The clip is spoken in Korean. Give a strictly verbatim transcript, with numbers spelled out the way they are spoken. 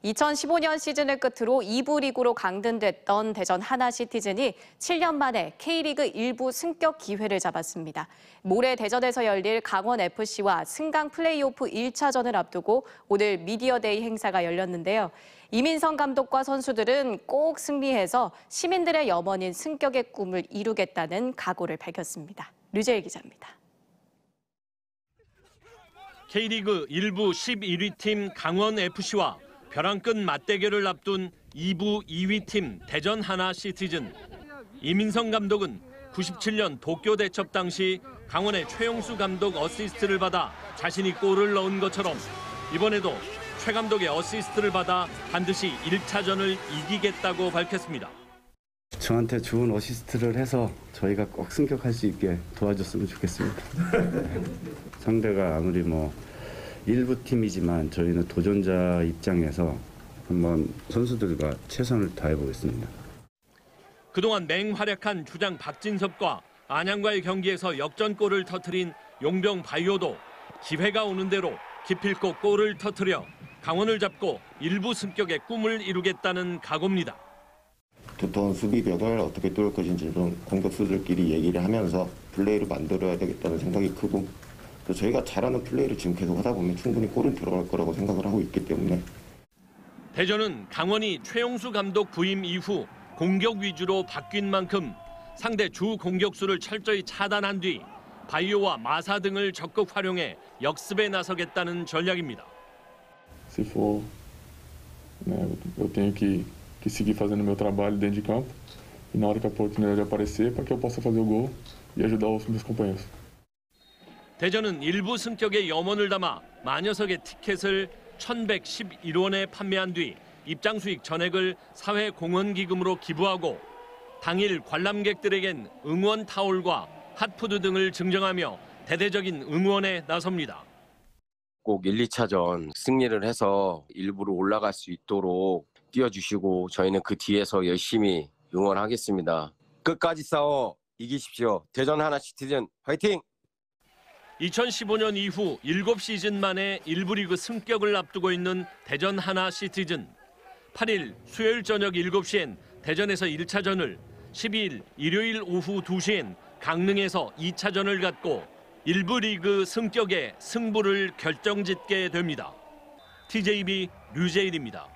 이천십오 년 시즌을 끝으로 이 부 리그로 강등됐던 대전 하나시티즌이 칠 년 만에 K리그 일 부 승격 기회를 잡았습니다. 모레 대전에서 열릴 강원에프씨와 승강 플레이오프 일 차전을 앞두고 오늘 미디어데이 행사가 열렸는데요. 이민성 감독과 선수들은 꼭 승리해서 시민들의 염원인 승격의 꿈을 이루겠다는 각오를 밝혔습니다. 류재일 기자입니다. K리그 일 부 십일 위 팀 강원에프씨와 벼랑 끝 맞대결을 앞둔 이 부 이 위 팀 대전 하나시티즌. 이민성 감독은 구십칠 년 도쿄 대첩 당시 강원의 최용수 감독 어시스트를 받아 자신이 골을 넣은 것처럼 이번에도 최 감독의 어시스트를 받아 반드시 일 차전을 이기겠다고 밝혔습니다. 저한테 좋은 어시스트를 해서 저희가 꼭 승격할 수 있게 도와줬으면 좋겠습니다. 상대가 아무리 뭐 일부 팀이지만 저희는 도전자 입장에서 한번 선수들과 최선을 다해보겠습니다. 그동안 맹활약한 주장 박진섭과 안양과의 경기에서 역전골을 터뜨린 용병 바이오도 기회가 오는 대로 기필코 골을 터뜨려 강원을 잡고 일부 승격의 꿈을 이루겠다는 각오입니다. 두터운 수비벽을 어떻게 뚫을 것인지 좀 공격수들끼리 얘기를 하면서 플레이를 만들어야 되겠다는 생각이 크고 또 저희가 잘하는 플레이를 지금 계속 하다 보면 충분히 골은 들어갈 거라고 생각을 하고 있기 때문에. 대전은 강원이 최용수 감독 부임 이후 공격 위주로 바뀐 만큼 상대 주 공격수를 철저히 차단한 뒤 바이오와 마사 등을 적극 활용해 역습에 나서겠다는 전략입니다. Se for, né, eu tenho que, que seguir fazendo meu trabalho dentro de campo e na hora que a oportunidade aparecer para que eu possa fazer o gol e ajudar os meus companheiros. 대전은 일부 승격의 염원을 담아 만여석의 티켓을 천백십일 원에 판매한 뒤 입장 수익 전액을 사회공헌기금으로 기부하고 당일 관람객들에겐 응원 타올과 핫푸드 등을 증정하며 대대적인 응원에 나섭니다. 꼭 일, 이 차전 승리를 해서 일부로 올라갈 수 있도록 뛰어주시고 저희는 그 뒤에서 열심히 응원하겠습니다. 끝까지 싸워 이기십시오. 대전 하나시티즌 화이팅! 이천십오 년 이후 일곱 시즌 만에 일 부 리그 승격을 앞두고 있는 대전 하나시티즌. 팔 일 수요일 저녁 일곱 시엔 대전에서 일 차전을, 십이 일 일요일 오후 두 시엔 강릉에서 이 차전을 갖고 일 부 리그 승격의 승부를 결정짓게 됩니다. 티제이비 류재일입니다.